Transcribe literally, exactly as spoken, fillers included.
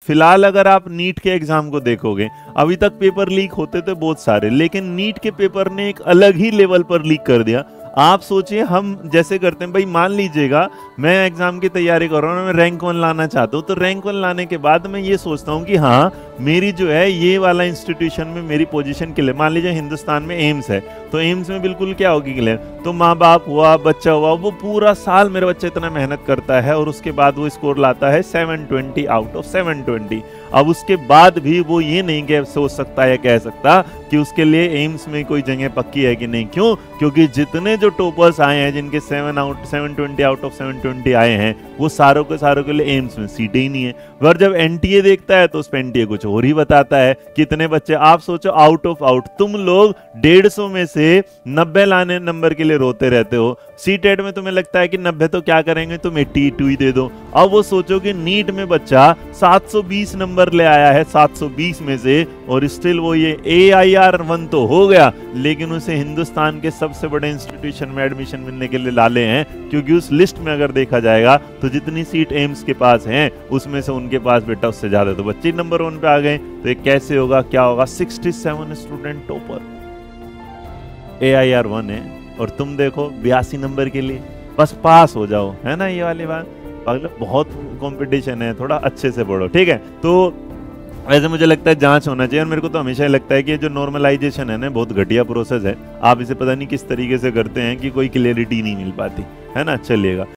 फिलहाल अगर आप नीट के एग्जाम को देखोगे, अभी तक पेपर लीक होते थे बहुत सारे, लेकिन नीट के पेपर ने एक अलग ही लेवल पर लीक कर दिया। आप सोचिए, हम जैसे करते हैं भाई, मान लीजिएगा मैं एग्जाम की तैयारी कर रहा हूँ, मैं रैंक वन लाना चाहता हूँ, तो रैंक वन लाने के बाद मैं ये सोचता हूँ कि हाँ मेरी जो है ये वाला इंस्टीट्यूशन में मेरी पोजीशन क्लियर। मान लीजिए हिंदुस्तान में एम्स है, तो एम्स में बिल्कुल क्या होगी क्लियर, तो माँ बाप हुआ, बच्चा हुआ, वो पूरा साल मेरा बच्चा इतना मेहनत करता है और उसके बाद वो स्कोर लाता है seven twenty out of seven twenty. अब उसके बाद भी वो ये नहीं कह सोच सकता या कह सकता कि उसके लिए एम्स में कोई जगह पक्की है कि नहीं। क्यों? क्योंकि जितने जो टॉपर्स आए हैं, जिनके seven out seven twenty out of seven twenty आए हैं, वो सारों के सारों के लिए एम्स में सीटें ही नहीं है। पर जब एनटीए देखता है तो उस पर एनटीए कुछ और ही बताता है। कितने बच्चे, आप सोचो, आउट ऑफ आउट, तुम लोग डेढ़ सौ में से नब्बे लाने नंबर के लिए रोते रहते हो। सीटेट में तुम्हें लगता है कि नब्बे तो क्या करेंगे, तुम एट्टी टू ही दे दो। अब वो सोचो कि नीट में बच्चा सात सौ बीस नंबर ले आया है सात सौ बीस में से, और स्टिल वो ये ए आई आर वन तो हो गया, लेकिन उसे हिंदुस्तान के सबसे बड़े इंस्टीट्यूशन में एडमिशन मिलने के लिए लाले हैं। क्योंकि उस लिस्ट में अगर देखा जाएगा तो जितनी सीट एम्स के पास हैं, उसमें से उनके पास बेटा उससे ज्यादा, तो बच्चे नंबर वन पे आ गए। तो ये कैसे होगा, क्या होगा? Sixty seven student topper, A I R one है, और तुम देखो बयासी नंबर के लिए बस पास हो जाओ, है ना ये वाली बात। मतलब बहुत कंपटीशन है, थोड़ा अच्छे से पढ़ो, ठीक है। तो वैसे मुझे लगता है जांच होना चाहिए, और मेरे को तो हमेशा लगता है कि ये जो नॉर्मलाइजेशन है ना, बहुत घटिया प्रोसेस है। आप इसे पता नहीं किस तरीके से करते हैं कि कोई क्लियरिटी नहीं मिल पाती, है ना। चलिएगा।